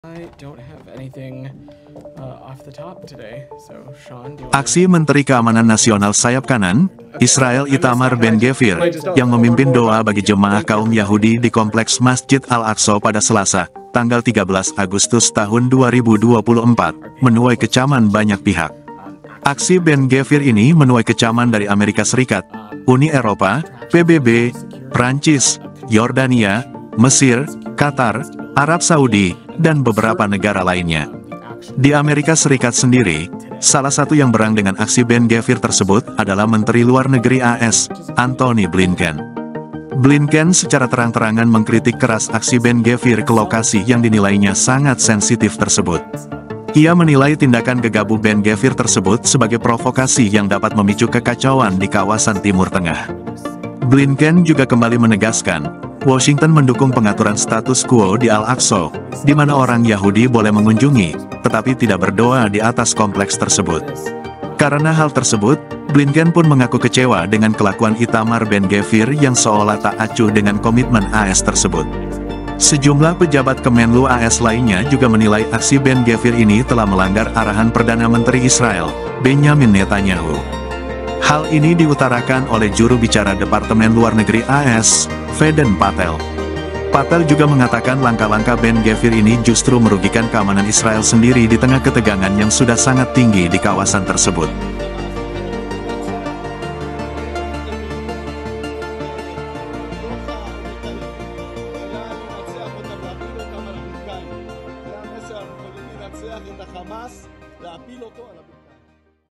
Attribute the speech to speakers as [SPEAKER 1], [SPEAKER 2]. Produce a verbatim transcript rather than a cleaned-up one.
[SPEAKER 1] I don't have anything uh, off the top today, so Sean, do you
[SPEAKER 2] Aksi Menteri Keamanan Nasional sayap kanan, Israel Itamar Ben-Gvir, yang memimpin doa bagi jemaah kaum Yahudi di Kompleks Masjid Al-Aqsa pada Selasa, tanggal tiga belas Agustus tahun dua ribu dua puluh empat, menuai kecaman banyak pihak. Aksi Ben-Gvir ini menuai kecaman dari Amerika Serikat, Uni Eropa, P B B, Prancis, Yordania, Mesir, Qatar, Arab Saudi, dan beberapa negara lainnya. Di Amerika Serikat sendiri, salah satu yang berang dengan aksi Ben-Gvir tersebut adalah Menteri Luar Negeri A S, Antony Blinken. Blinken secara terang-terangan mengkritik keras aksi Ben-Gvir ke lokasi yang dinilainya sangat sensitif tersebut. Ia menilai tindakan gegabah Ben-Gvir tersebut sebagai provokasi yang dapat memicu kekacauan di kawasan Timur Tengah. Blinken juga kembali menegaskan, Washington mendukung pengaturan status quo di Al-Aqsa, di mana orang Yahudi boleh mengunjungi, tetapi tidak berdoa di atas kompleks tersebut. Karena hal tersebut, Blinken pun mengaku kecewa dengan kelakuan Itamar Ben-Gvir yang seolah tak acuh dengan komitmen A S tersebut. Sejumlah pejabat Kemenlu A S lainnya juga menilai aksi Ben-Gvir ini telah melanggar arahan Perdana Menteri Israel, Benjamin Netanyahu. Hal ini diutarakan oleh juru bicara Departemen Luar Negeri A S, Vedant Patel. Patel juga mengatakan langkah-langkah Ben-Gvir ini justru merugikan keamanan Israel sendiri di tengah ketegangan yang sudah sangat tinggi di kawasan tersebut.
[SPEAKER 3] זה המסר, אנחנו יכולים לנצח את החמאס, להפיל אותו על...